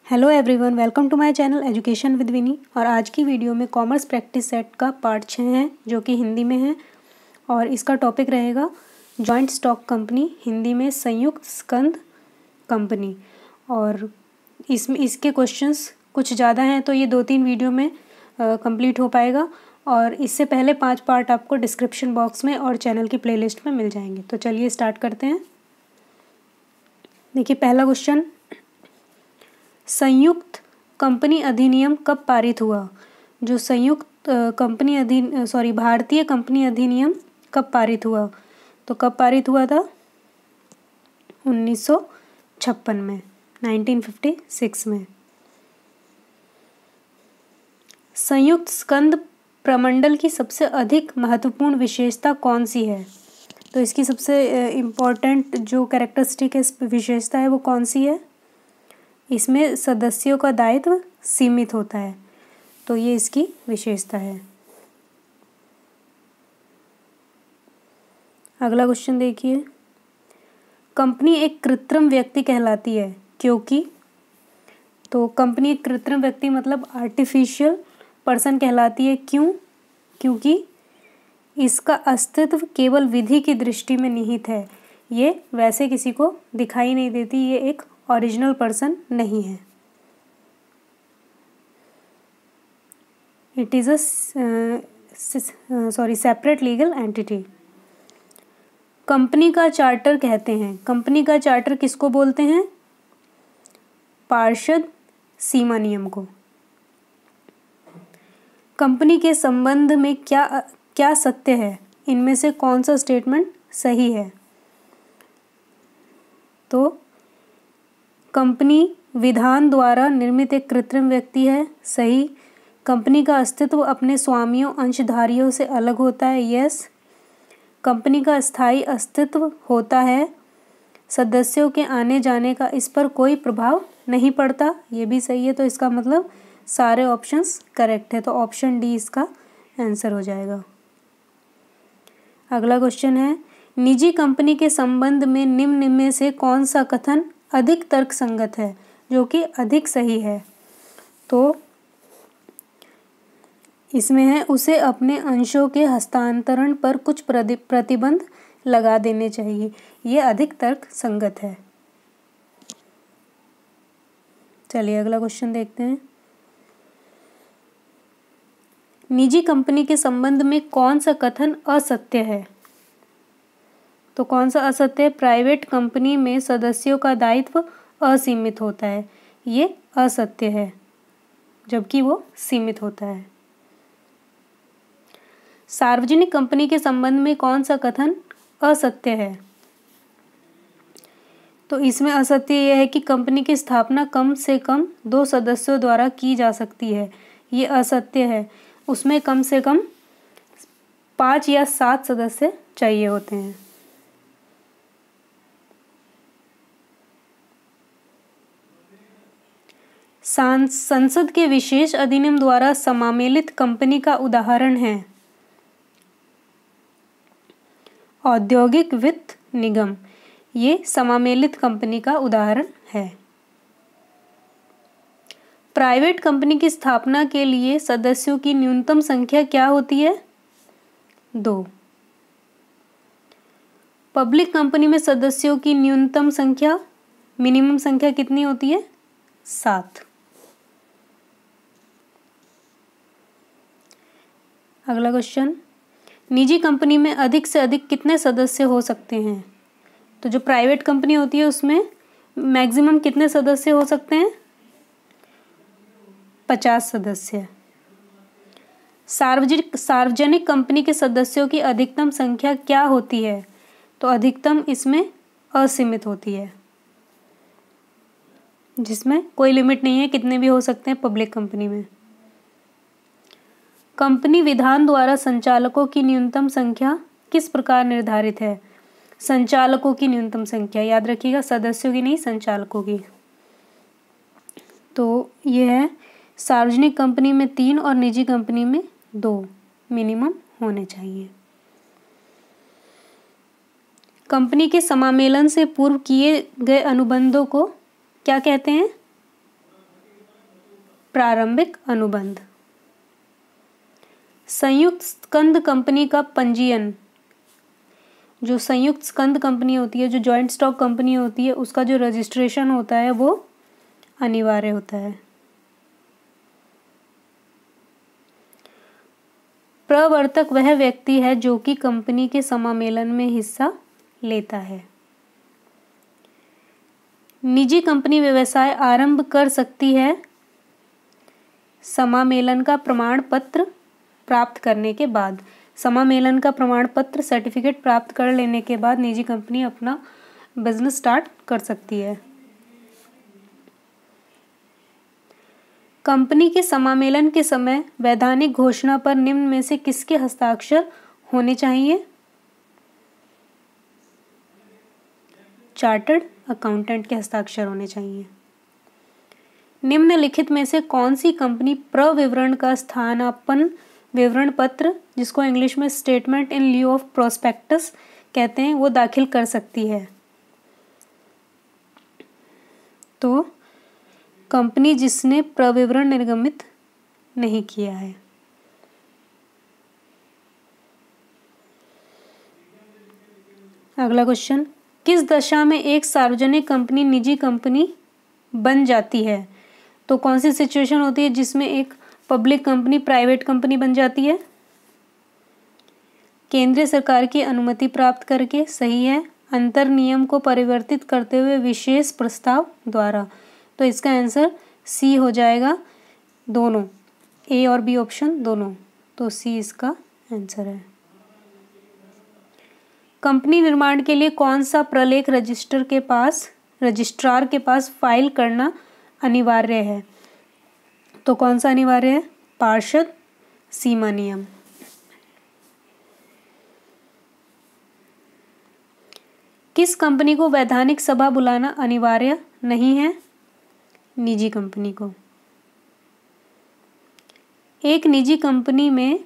Hello everyone, welcome to my channel education with Vini. और आज की वीडियो में कॉमर्स प्रैक्टिस सेट का पार्ट 6 है जो कि हिंदी में है और इसका टॉपिक रहेगा जॉइंट स्टॉक कंपनी, हिंदी में संयुक्त स्कंद कंपनी। और इसके क्वेश्चंस कुछ ज़्यादा हैं तो ये 2-3 वीडियो में कंप्लीट हो पाएगा। और इससे पहले 5 पार्ट आपको डिस्क्रिप्शन बॉक्स में और चैनल की प्लेलिस्ट में मिल जाएंगे। तो चलिए स्टार्ट करते हैं। देखिए पहला क्वेश्चन, संयुक्त कंपनी अधिनियम कब पारित हुआ? जो संयुक्त भारतीय कंपनी अधिनियम कब पारित हुआ? तो कब पारित हुआ था? 1956 में, 1956 में। संयुक्त स्कंद प्रमंडल की सबसे अधिक महत्वपूर्ण विशेषता कौन सी है? तो इसकी सबसे इम्पोर्टेंट जो कैरेक्टरिस्टिक है, विशेषता है, वो कौन सी है? इसमें सदस्यों का दायित्व सीमित होता है, तो ये इसकी विशेषता है। अगला क्वेश्चन देखिए, कंपनी एक कृत्रिम व्यक्ति कहलाती है क्योंकि? तो कंपनी एक कृत्रिम व्यक्ति मतलब आर्टिफिशियल पर्सन कहलाती है। क्यों? क्योंकि इसका अस्तित्व केवल विधि की दृष्टि में निहित है, ये वैसे किसी को दिखाई नहीं देती, ये एक ओरिजिनल पर्सन नहीं है। It is separate legal entity. Company का चार्टर कहते हैं, कंपनी का चार्टर किसको बोलते हैं? पार्षद सीमा नियम को। कंपनी के संबंध में क्या सत्य है? इनमें से कौन सा स्टेटमेंट सही है? तो कंपनी विधान द्वारा निर्मित एक कृत्रिम व्यक्ति है, सही। कंपनी का अस्तित्व अपने स्वामियों अंशधारियों से अलग होता है, यस। कंपनी का स्थायी अस्तित्व होता है, सदस्यों के आने जाने का इस पर कोई प्रभाव नहीं पड़ता, ये भी सही है। तो इसका मतलब सारे ऑप्शंस करेक्ट है, तो ऑप्शन डी इसका आंसर हो जाएगा। अगला क्वेश्चन है, निजी कंपनी के संबंध में निम्न में से कौन सा कथन अधिक तर्कसंगत है, जो कि अधिक सही है? तो इसमें है, उसे अपने अंशों के हस्तांतरण पर कुछ प्रतिबंध लगा देने चाहिए, ये अधिक तर्कसंगत है। चलिए अगला क्वेश्चन देखते हैं, निजी कंपनी के संबंध में कौन सा कथन असत्य है? तो कौन सा असत्य है? प्राइवेट कंपनी में सदस्यों का दायित्व असीमित होता है, ये असत्य है, जबकि वो सीमित होता है। सार्वजनिक कंपनी के संबंध में कौन सा कथन असत्य है? तो इसमें असत्य यह है कि कंपनी की स्थापना कम से कम 2 सदस्यों द्वारा की जा सकती है, ये असत्य है। उसमें कम से कम 5 या 7 सदस्य चाहिए होते हैं। संसद के विशेष अधिनियम द्वारा समामेलित कंपनी का उदाहरण है औद्योगिक वित्त निगम, ये समामेलित कंपनी का उदाहरण है। प्राइवेट कंपनी की स्थापना के लिए सदस्यों की न्यूनतम संख्या क्या होती है? 2। पब्लिक कंपनी में सदस्यों की न्यूनतम संख्या, मिनिमम संख्या कितनी होती है? 7। अगला क्वेश्चन, निजी कंपनी में अधिक से अधिक कितने सदस्य हो सकते हैं? तो जो प्राइवेट कंपनी होती है उसमें मैक्सिमम कितने सदस्य हो सकते हैं? 50 सदस्य। सार्वजनिक कंपनी के सदस्यों की अधिकतम संख्या क्या होती है? तो अधिकतम इसमें असीमित होती है, जिसमें कोई लिमिट नहीं है, कितने भी हो सकते हैं पब्लिक कंपनी में। कंपनी विधान द्वारा संचालकों की न्यूनतम संख्या किस प्रकार निर्धारित है? संचालकों की न्यूनतम संख्या, याद रखिएगा, सदस्यों की नहीं, संचालकों की। तो यह है, सार्वजनिक कंपनी में 3 और निजी कंपनी में 2 मिनिमम होने चाहिए। कंपनी के समामेलन से पूर्व किए गए अनुबंधों को क्या कहते हैं? प्रारंभिक अनुबंध। संयुक्त स्कंद कंपनी का पंजीयन, जो संयुक्त स्कंद कंपनी होती है, जो जॉइंट स्टॉक कंपनी होती है, उसका जो रजिस्ट्रेशन होता है वो अनिवार्य होता है। प्रवर्तक वह व्यक्ति है जो कि कंपनी के समामेलन में हिस्सा लेता है। निजी कंपनी व्यवसाय आरंभ कर सकती है समामेलन का प्रमाण पत्र प्राप्त करने के बाद। समामेलन का प्रमाण पत्र सर्टिफिकेट प्राप्त कर लेने के बाद निजी कंपनी अपना बिजनेस स्टार्ट कर सकती है। कंपनी के समामेलन के समय वैधानिक घोषणा पर निम्न में से किसके हस्ताक्षर होने चाहिए? चार्टर्ड अकाउंटेंट के हस्ताक्षर होने चाहिए। निम्नलिखित में से कौन सी कंपनी प्रविवरण का स्थानापन्न विवरण पत्र, जिसको इंग्लिश में statement in lieu of prospectus कहते हैं, वो दाखिल कर सकती है? तो कंपनी जिसने प्रविवरण निर्गमित नहीं किया है। अगला क्वेश्चन, किस दशा में एक सार्वजनिक कंपनी निजी कंपनी बन जाती है? तो कौन सी सिचुएशन होती है जिसमें एक पब्लिक कंपनी प्राइवेट कंपनी बन जाती है? केंद्रीय सरकार की अनुमति प्राप्त करके, सही है। अंतर नियम को परिवर्तित करते हुए विशेष प्रस्ताव द्वारा, तो इसका आंसर सी हो जाएगा, दोनों, ए और बी ऑप्शन दोनों, तो सी इसका आंसर है। कंपनी निर्माण के लिए कौन सा प्रलेख रजिस्ट्रार के पास फाइल करना अनिवार्य है? तो कौन सा अनिवार्य है? पार्षद सीमा नियम। किस कंपनी को वैधानिक सभा बुलाना अनिवार्य नहीं है? निजी कंपनी को। एक निजी कंपनी में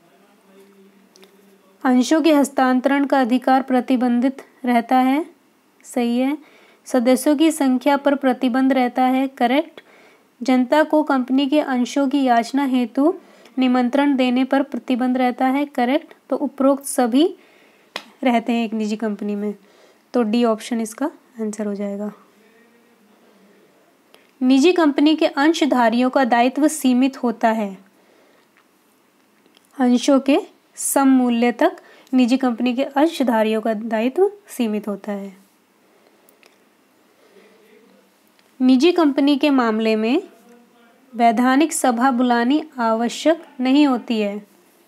अंशों के हस्तांतरण का अधिकार प्रतिबंधित रहता है, सही है। सदस्यों की संख्या पर प्रतिबंध रहता है, करेक्ट। जनता को कंपनी के अंशों की याचना हेतु निमंत्रण देने पर प्रतिबंध रहता है, करेक्ट। तो उपरोक्त सभी रहते हैं एक निजी कंपनी में, तो डी ऑप्शन इसका आंसर हो जाएगा। निजी कंपनी के अंशधारियों का दायित्व सीमित होता है। अंशों के सम मूल्य तक निजी कंपनी के अंशधारियों का दायित्व सीमित होता है। निजी कंपनी के मामले में वैधानिक सभा बुलानी आवश्यक नहीं होती है।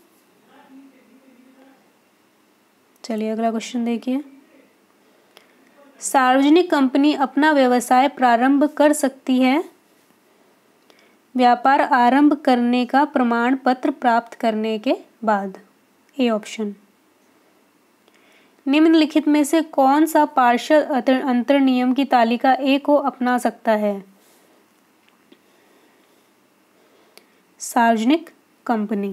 चलिए अगला क्वेश्चन देखिए। सार्वजनिक कंपनी अपना व्यवसाय प्रारंभ कर सकती है व्यापार आरंभ करने का प्रमाण पत्र प्राप्त करने के बाद, ए ऑप्शन। निम्नलिखित में से कौन सा पार्षद अंतर नियम की तालिका ए को अपना सकता है? सार्वजनिक कंपनी।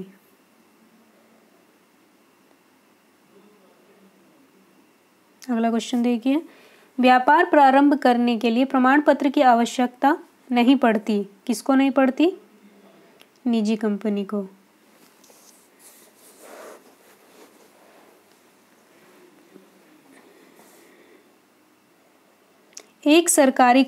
अगला क्वेश्चन देखिए। व्यापार प्रारंभ करने के लिए प्रमाण पत्र की आवश्यकता नहीं पड़ती। किसको नहीं पड़ती? निजी कंपनी को। एक सरकारी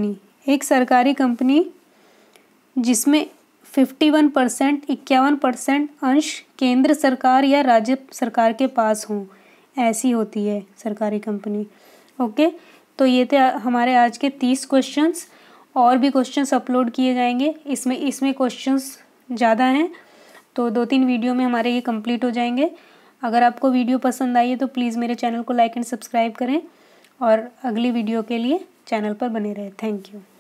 कंपनी जिसमें 51%, 51% अंश केंद्र सरकार या राज्य सरकार के पास हों, ऐसी होती है सरकारी कंपनी। ओके, तो ये थे हमारे आज के 30 क्वेश्चंस। और भी क्वेश्चंस अपलोड किए जाएंगे। इसमें क्वेश्चंस ज़्यादा हैं, तो 2-3 वीडियो में हमारे ये कंप्लीट हो जाएंगे। अगर आपको वीडियो पसंद आई है तो प्लीज़ मेरे चैनल को लाइक एंड सब्सक्राइब करें और अगली वीडियो के लिए चैनल पर बने रहें। Thank you.